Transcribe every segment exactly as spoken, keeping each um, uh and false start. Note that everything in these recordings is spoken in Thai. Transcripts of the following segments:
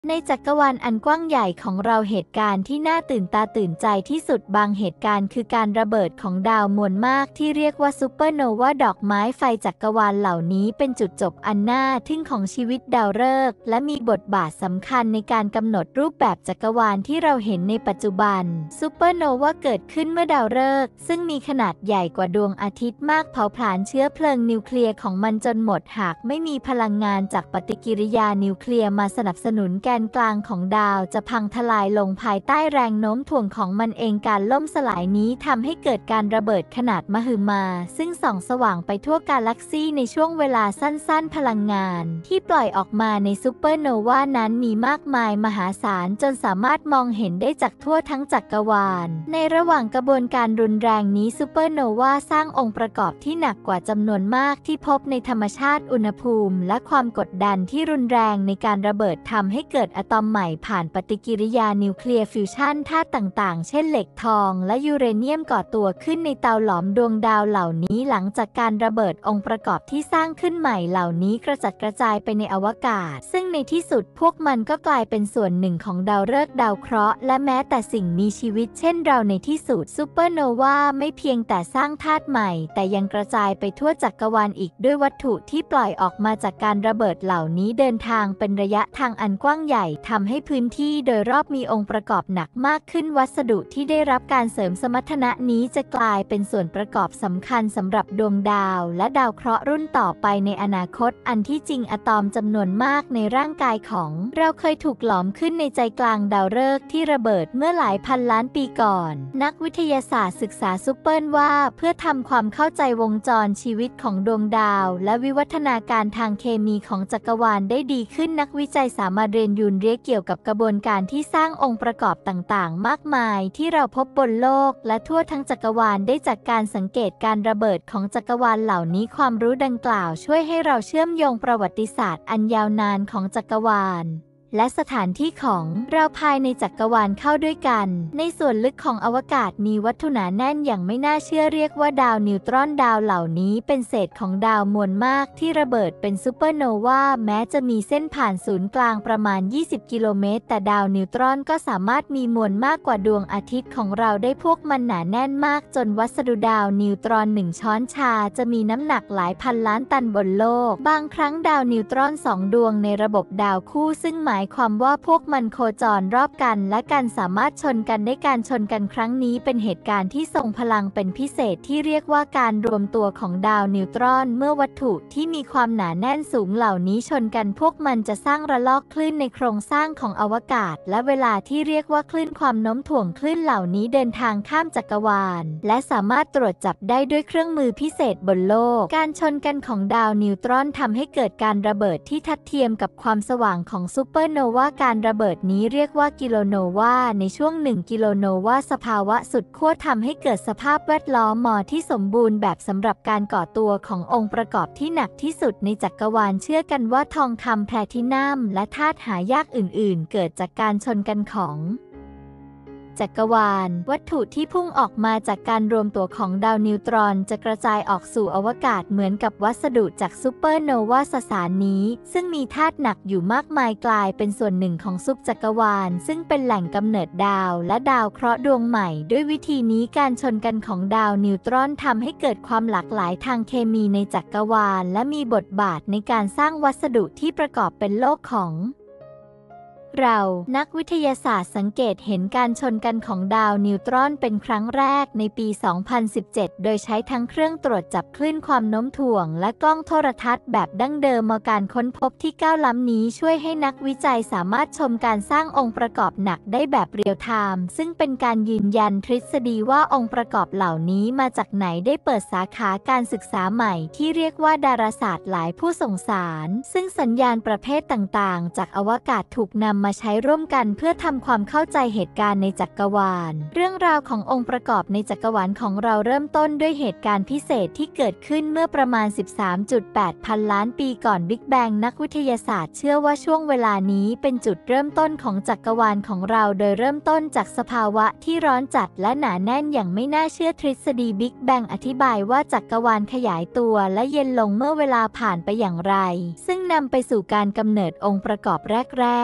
ในจักรวาลอันกว้างใหญ่ของเราเหตุการณ์ที่น่าตื่นตาตื่นใจที่สุดบางเหตุการณ์คือการระเบิดของดาวมวลมากที่เรียกว่าซูเปอร์โนวาดอกไม้ไฟจักรวาลเหล่านี้เป็นจุดจบอันน่าทึ่งของชีวิตดาวฤกษ์และมีบทบาทสำคัญในการกำหนดรูปแบบจักรวาลที่เราเห็นในปัจจุบันซูเปอร์โนวาเกิดขึ้นเมื่อดาวฤกษ์ซึ่งมีขนาดใหญ่กว่าดวงอาทิตย์มากเผาผลาญเชื้อเพลิงนิวเคลียร์ของมันจนหมดหากไม่มีพลังงานจากปฏิกิริยานิวเคลียร์มาสนับสนุนแกนกลางของดาวจะพังทลายลงภายใต้แรงโน้มถ่วงของมันเองการล่มสลายนี้ทำให้เกิดการระเบิดขนาดมหึมาซึ่งส่องสว่างไปทั่วกาแล็กซีในช่วงเวลาสั้นๆพลังงานที่ปล่อยออกมาในซูเปอร์โนวานั้นมีมากมายมหาศาลจนสามารถมองเห็นได้จากทั่วทั้งจักรวาลในระหว่างกระบวนการรุนแรงนี้ซูเปอร์โนวาสร้างองค์ประกอบที่หนักกว่าจำนวนมากที่พบในธรรมชาติอุณหภูมิและความกดดันที่รุนแรงในการระเบิดทำให้เกิดอะตอมใหม่ผ่านปฏิกิริยานิวเคลียร์ฟิวชันธาตุต่างๆเช่นเหล็กทองและยูเรเนียมก่อตัวขึ้นในเตาหลอมดวงดาวเหล่านี้หลังจากการระเบิดองค์ประกอบที่สร้างขึ้นใหม่เหล่านี้กระจัดกระจายไปในอวกาศซึ่งในที่สุดพวกมันก็กลายเป็นส่วนหนึ่งของดาวฤกษ์ดาวเคราะห์และแม้แต่สิ่งมีชีวิตเช่นเราในที่สุดซูเปอร์โนวาไม่เพียงแต่สร้างธาตุใหม่แต่ยังกระจายไปทั่วจักรวาลอีกด้วยวัตถุที่ปล่อยออกมาจากการระเบิดเหล่านี้เดินทางเป็นระยะทางอันกว้างใหญ่ทำให้พื้นที่โดยรอบมีองค์ประกอบหนักมากขึ้นวัสดุที่ได้รับการเสริมสมรรถนะนี้จะกลายเป็นส่วนประกอบสำคัญสำหรับดวงดาวและดาวเคราะห์รุ่นต่อไปในอนาคตอันที่จริงอะตอมจำนวนมากในร่างกายของเราเคยถูกหลอมขึ้นในใจกลางดาวฤกษ์ที่ระเบิดเมื่อหลายพันล้านปีก่อนนักวิทยาศาสตร์ศึกษาซูเปอร์ว่าเพื่อทำความเข้าใจวงจรชีวิตของดวงดาวและวิวัฒนาการทางเคมีของจักรวาลได้ดีขึ้นนักวิจัยสามารถเรียนรู้เรียกเกี่ยวกับกระบวนการที่สร้างองค์ประกอบต่างๆมากมายที่เราพบบนโลกและทั่วทั้งจักรวาลได้จากการสังเกตการระเบิดของจักรวาลเหล่านี้ความรู้ดังกล่าวช่วยให้เราเชื่อมโยงประวัติศาสตร์อันยาวนานของจักรวาลและสถานที่ของเราภายในจักรวาลเข้าด้วยกันในส่วนลึกของอวกาศมีวัตถุหนาแน่นอย่างไม่น่าเชื่อเรียกว่าดาวนิวตรอนดาวเหล่านี้เป็นเศษของดาวมวลมากที่ระเบิดเป็นซูเปอร์โนวาแม้จะมีเส้นผ่านศูนย์กลางประมาณยี่สิบกิโลเมตรแต่ดาวนิวตรอนก็สามารถมีมวลมากกว่าดวงอาทิตย์ของเราได้พวกมันหนาแน่นมากจนวัสดุดาวนิวตรอนหนึ่งช้อนชาจะมีน้ำหนักหลายพันล้านตันบนโลกบางครั้งดาวนิวตรอนสองดวงในระบบดาวคู่ซึ่งหมายความว่าพวกมันโคจรรอบกันและกันสามารถชนกันได้การชนกันครั้งนี้เป็นเหตุการณ์ที่ทรงพลังเป็นพิเศษที่เรียกว่าการรวมตัวของดาวนิวตรอนเมื่อวัตถุที่มีความหนาแน่นสูงเหล่านี้ชนกันพวกมันจะสร้างระลอกคลื่นในโครงสร้างของอวกาศและเวลาที่เรียกว่าคลื่นความโน้มถ่วงคลื่นเหล่านี้เดินทางข้ามจักรวาลและสามารถตรวจจับได้ด้วยเครื่องมือพิเศษบนโลกการชนกันของดาวนิวตรอนทำให้เกิดการระเบิดที่ทัดเทียมกับความสว่างของซูเปอร์โนวาการระเบิดนี้เรียกว่ากิโลโนวาในช่วงหนึ่งกิโลโนวาสภาวะสุดขั้วทำให้เกิดสภาพแวดล้อมมอที่สมบูรณ์แบบสำหรับการก่อตัวขององค์ประกอบที่หนักที่สุดในจักรวาลเชื่อกันว่าทองคำแพลทินัมและธาตุหายากอื่นๆเกิดจากการชนกันของจักรวาลวัตถุที่พุ่งออกมาจากการรวมตัวของดาวนิวตรอนจะกระจายออกสู่อวกาศเหมือนกับวัสดุจากซูเปอร์โนวาสสารนี้ซึ่งมีธาตุหนักอยู่มากมายกลายเป็นส่วนหนึ่งของซุปจักรวาลซึ่งเป็นแหล่งกำเนิดดาวและดาวเคราะห์ดวงใหม่ด้วยวิธีนี้การชนกันของดาวนิวตรอนทำให้เกิดความหลากหลายทางเคมีในจักรวาลและมีบทบาทในการสร้างวัสดุที่ประกอบเป็นโลกของเรานักวิทยาศาสตร์สังเกตเห็นการชนกันของดาวนิวตรอนเป็นครั้งแรกในปี สองพันสิบเจ็ด โดยใช้ทั้งเครื่องตรวจจับคลื่นความโน้มถ่วงและกล้องโทรทัศน์แบบดั้งเดิมมาการค้นพบที่ก้าวล้ำนี้ช่วยให้นักวิจัยสามารถชมการสร้างองค์ประกอบหนักได้แบบเรียลไทม์ซึ่งเป็นการยืนยันทฤษฎีว่าองค์ประกอบเหล่านี้มาจากไหนได้เปิดสาขาการศึกษาใหม่ที่เรียกว่าดาราศาสตร์หลายผู้ส่งสารซึ่งสัญญาณประเภทต่างๆจากอวกาศถูกนำมาใช้ร่วมกันเพื่อทำความเข้าใจเหตุการณ์ในจักรวาลเรื่องราวขององค์ประกอบในจักรวาลของเราเริ่มต้นด้วยเหตุการณ์พิเศษที่เกิดขึ้นเมื่อประมาณ สิบสามจุดแปด พันล้านปีก่อนบิ๊กแบงนักวิทยาศาสตร์เชื่อว่าช่วงเวลานี้เป็นจุดเริ่มต้นของจักรวาลของเราโดยเริ่มต้นจากสภาวะที่ร้อนจัดและหนาแน่นอย่างไม่น่าเชื่อทฤษฎีบิ๊กแบงอธิบายว่าจักรวาลขยายตัวและเย็นลงเมื่อเวลาผ่านไปอย่างไรซึ่งนำไปสู่การกำเนิดองค์ประกอบแรกๆในช่วง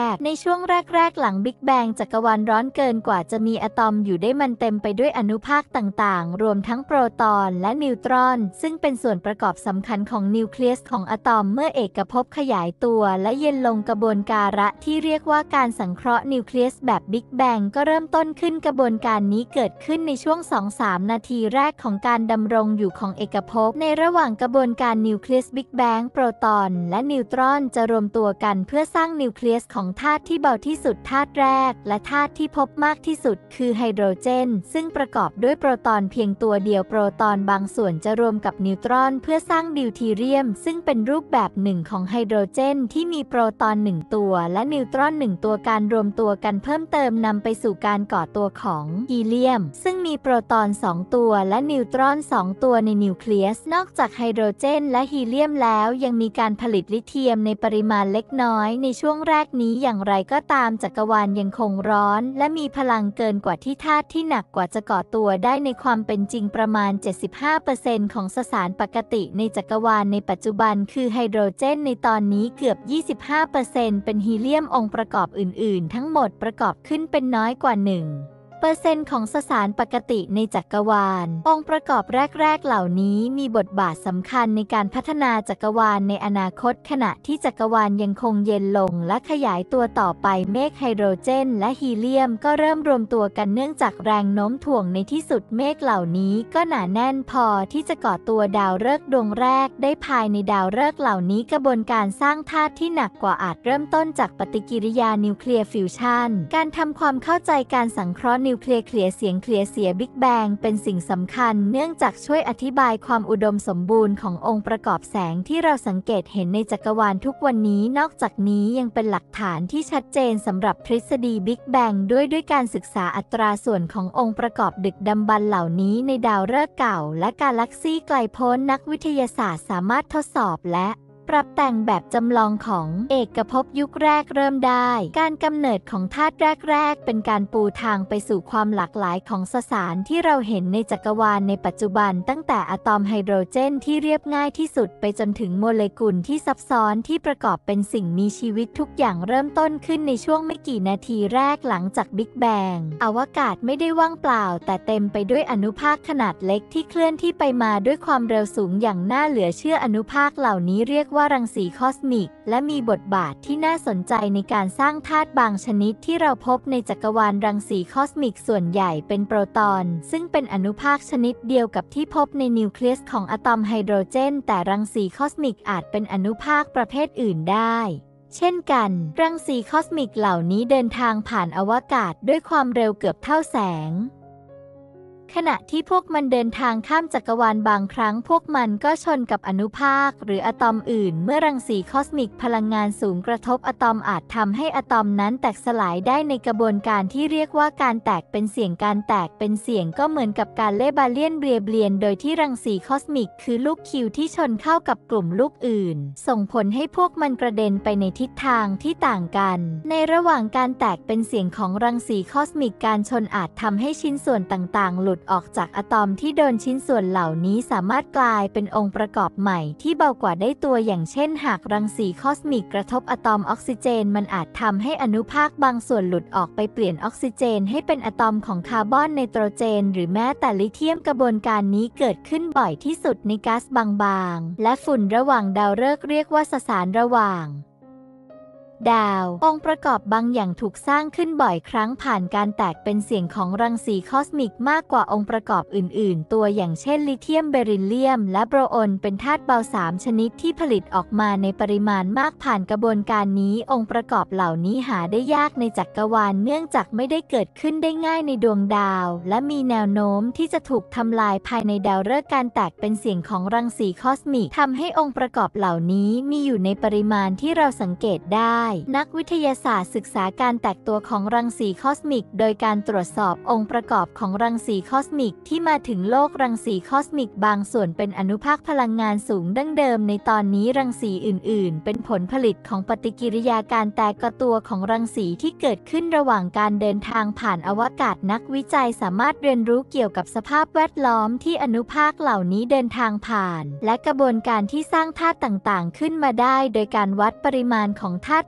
ช่วงแรกๆหลังบิ๊กแบงจักรวาลร้อนเกินกว่าจะมีอะตอมอยู่ได้มันเต็มไปด้วยอนุภาคต่างๆรวมทั้งโปรตอนและนิวตรอนซึ่งเป็นส่วนประกอบสำคัญของนิวเคลียสของอะตอมเมื่อเอกภพขยายตัวและเย็นลงกระบวนการระที่เรียกว่าการสังเคราะห์นิวเคลียสแบบบิ๊กแบงก็เริ่มต้นขึ้นกระบวนการนี้เกิดขึ้นในช่วง สองถึงสาม นาทีแรกของการดำรงอยู่ของเอกภพในระหว่างกระบวนการนิวเคลียสบิ๊กแบงโปรตอนและนิวตรอนจะรวมตัวกันเพื่อสร้างนิวเคลียสของธาตุที่เบาที่สุดธาตุแรกและธาตุที่พบมากที่สุดคือไฮโดรเจนซึ่งประกอบด้วยโปรตอนเพียงตัวเดียวโปรตอนบางส่วนจะรวมกับนิวตรอนเพื่อสร้างดิวทีเรียมซึ่งเป็นรูปแบบหนึ่งของไฮโดรเจนที่มีโปรตอนหนึ่งตัวและนิวตรอนหนึ่งตัวการรวมตัวกันเพิ่มเติมนำไปสู่การก่อตัวของฮีเลียมซึ่งมีโปรตอนสองตัวและนิวตรอนสองตัวในนิวเคลียสนอกจากไฮโดรเจนและฮีเลียมแล้วยังมีการผลิตลิเธียมในปริมาณเล็กน้อยในช่วงแรกนี้อย่างไรก็ตามจักรวาลยังคงร้อนและมีพลังเกินกว่าที่ธาตุที่หนักกว่าจะก่อตัวได้ในความเป็นจริงประมาณ เจ็ดสิบห้าเปอร์เซ็นต์ ของสสารปกติในจักรวาลในปัจจุบันคือไฮโดรเจนในตอนนี้เกือบ ยี่สิบห้าเปอร์เซ็นต์ เป็นฮีเลียมองค์ประกอบอื่นๆทั้งหมดประกอบขึ้นเป็นน้อยกว่าหนึ่งเปอร์เซ็นต์ของสสารปกติในจักรวาลองค์ประกอบแรกๆเหล่านี้มีบทบาทสำคัญในการพัฒนาจักรวาลในอนาคตขณะที่จักรวาลยังคงเย็นลงและขยายตัวต่อไปเมฆไฮโดรเจนและฮีเลียมก็เริ่มรวมตัวกันเนื่องจากแรงโน้มถ่วงในที่สุดเมฆเหล่านี้ก็หนาแน่นพอที่จะก่อตัวดาวฤกษ์ดวงแรกได้ภายในดาวฤกษ์เหล่านี้กระบวนการสร้างธาตุที่หนักกว่าอาจเริ่มต้นจากปฏิกิริยานิวเคลียร์ฟิวชันการทำความเข้าใจการสังเคราะห์นิวเคลียร์เคลียร์เสียงเคลียร์เสียบิ๊กแบงเป็นสิ่งสำคัญเนื่องจากช่วยอธิบายความอุดมสมบูรณ์ขององค์ประกอบแสงที่เราสังเกตเห็นในจักรวาลทุกวันนี้นอกจากนี้ยังเป็นหลักฐานที่ชัดเจนสำหรับทฤษฎีบิ๊กแบงด้วยด้วยการศึกษาอัตราส่วนขององค์ประกอบดึกดำบรรพ์เหล่านี้ในดาวฤกษ์เก่าและกาแล็กซีไกลโพ้นนักวิทยาศาสตร์สามารถทดสอบและปรับแต่งแบบจำลองของเอกภพยุคแรกเริ่มได้การกำเนิดของธาตุแรกๆเป็นการปูทางไปสู่ความหลากหลายของสสารที่เราเห็นในจักรวาลในปัจจุบันตั้งแต่อะตอมไฮโดรเจนที่เรียบง่ายที่สุดไปจนถึงโมเลกุลที่ซับซ้อนที่ประกอบเป็นสิ่งมีชีวิตทุกอย่างเริ่มต้นขึ้นในช่วงไม่กี่นาทีแรกหลังจากบิ๊กแบงอวกาศไม่ได้ว่างเปล่าแต่เต็มไปด้วยอนุภาคขนาดเล็กที่เคลื่อนที่ไปมาด้วยความเร็วสูงอย่างน่าเหลือเชื่ออนุภาคเหล่านี้เรียกว่ารังสีคอสมิกและมีบทบาทที่น่าสนใจในการสร้างธาตุบางชนิดที่เราพบในจักรวาลรังสีคอสมิกส่วนใหญ่เป็นโปรตอนซึ่งเป็นอนุภาคชนิดเดียวกับที่พบในนิวเคลียสของอะตอมไฮโดรเจนแต่รังสีคอสมิกอาจเป็นอนุภาคประเภทอื่นได้เช่นกันรังสีคอสมิกเหล่านี้เดินทางผ่านอวกาศด้วยความเร็วเกือบเท่าแสงขณะที่พวกมันเดินทางข้ามจักรวาลบางครั้งพวกมันก็ชนกับอนุภาคหรืออะตอมอื่นเมื่อรังสีคอสมิกพลังงานสูงกระทบอะตอมอาจทำให้อะตอมนั้นแตกสลายได้ในกระบวนการที่เรียกว่าการแตกเป็นเสียงการแตกเป็นเสียงก็เหมือนกับการเล่บาเลียนเบียเบียนโดยที่รังสีคอสมิกคือลูกคิวที่ชนเข้ากับกลุ่มลูกอื่นส่งผลให้พวกมันกระเด็นไปในทิศทางที่ต่างกันในระหว่างการแตกเป็นเสียงของรังสีคอสมิกการชนอาจทำให้ชิ้นส่วนต่างๆหลุดออกจากอะตอมที่โดนชิ้นส่วนเหล่านี้สามารถกลายเป็นองค์ประกอบใหม่ที่เบากว่าได้ตัวอย่างเช่นหากรังสีคอสมิกกระทบอะตอมออกซิเจนมันอาจทำให้อนุภาคบางส่วนหลุดออกไปเปลี่ยนออกซิเจนให้เป็นอะตอมของคาร์บอนไนโตรเจนหรือแม้แต่ลิเธียมกระบวนการนี้เกิดขึ้นบ่อยที่สุดในก๊าซบางๆและฝุ่นระหว่างดาวฤกษ์เรียกว่าสสารระหว่างดาวองค์ประกอบบางอย่างถูกสร้างขึ้นบ่อยครั้งผ่านการแตกเป็นเสียงของรังสีคอสมิกมากกว่าองค์ประกอบอื่นๆตัวอย่างเช่นลิเธียมเบริลเลียมและโบรอนเป็นธาตุเบาสามชนิดที่ผลิตออกมาในปริมาณมากผ่านกระบวนการนี้องค์ประกอบเหล่านี้หาได้ยากในจักรวาลเนื่องจากไม่ได้เกิดขึ้นได้ง่ายในดวงดาวและมีแนวโน้มที่จะถูกทำลายภายในดาวฤกษ์การแตกเป็นเสียงของรังสีคอสมิกทำให้องค์ประกอบเหล่านี้มีอยู่ในปริมาณที่เราสังเกตได้นักวิทยาศาสตร์ศึกษาการแตกตัวของรังสีคอสมิกโดยการตรวจสอบองค์ประกอบของรังสีคอสมิกที่มาถึงโลกรังสีคอสมิกบางส่วนเป็นอนุภาคพลังงานสูงดั้งเดิมในตอนนี้รังสีอื่นๆเป็นผลผลิตของปฏิกิริยาการแตกตัวของรังสีที่เกิดขึ้นระหว่างการเดินทางผ่านอวกาศนักวิจัยสามารถเรียนรู้เกี่ยวกับสภาพแวดล้อมที่อนุภาคเหล่านี้เดินทางผ่านและกระบวนการที่สร้างธาตุต่างๆขึ้นมาได้โดยการวัดปริมาณของธาตุต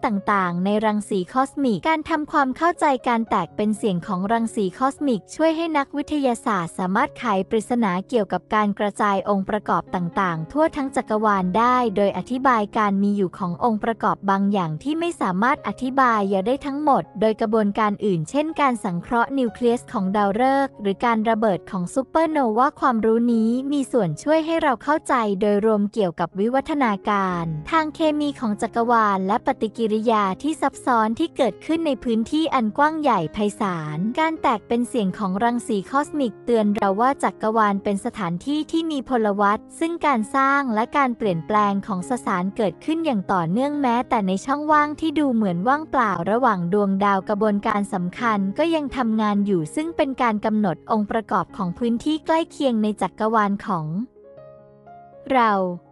ต่างๆ ในรังสีคอสมิกการทำความเข้าใจการแตกเป็นเสียงของรังสีคอสมิกช่วยให้นักวิทยาศาสตร์สามารถไขปริศนาเกี่ยวกับการกระจายองค์ประกอบต่างๆทั่วทั้งจักรวาลได้โดยอธิบายการมีอยู่ขององค์ประกอบบางอย่างที่ไม่สามารถอธิบายได้ทั้งหมดโดยกระบวนการอื่นเช่นการสังเคราะห์นิวเคลียสของดาวฤกษ์หรือการระเบิดของซูเปอร์โนวาความรู้นี้มีส่วนช่วยให้เราเข้าใจโดยรวมเกี่ยวกับวิวัฒนาการทางเคมีของจักรวาลและปฏิกิริยาที่ซับซ้อนที่เกิดขึ้นในพื้นที่อันกว้างใหญ่ไพศาลการแตกเป็นเสียงของรังสีคอสมิกเตือนเราว่าจักรวาลเป็นสถานที่ที่มีพลวัตซึ่งการสร้างและการเปลี่ยนแปลงของสสารเกิดขึ้นอย่างต่อเนื่องแม้แต่ในช่องว่างที่ดูเหมือนว่างเปล่าระหว่างดวงดาวกระบวนการสำคัญก็ยังทำงานอยู่ซึ่งเป็นการกำหนดองค์ประกอบของพื้นที่ใกล้เคียงในจักรวาลของเรา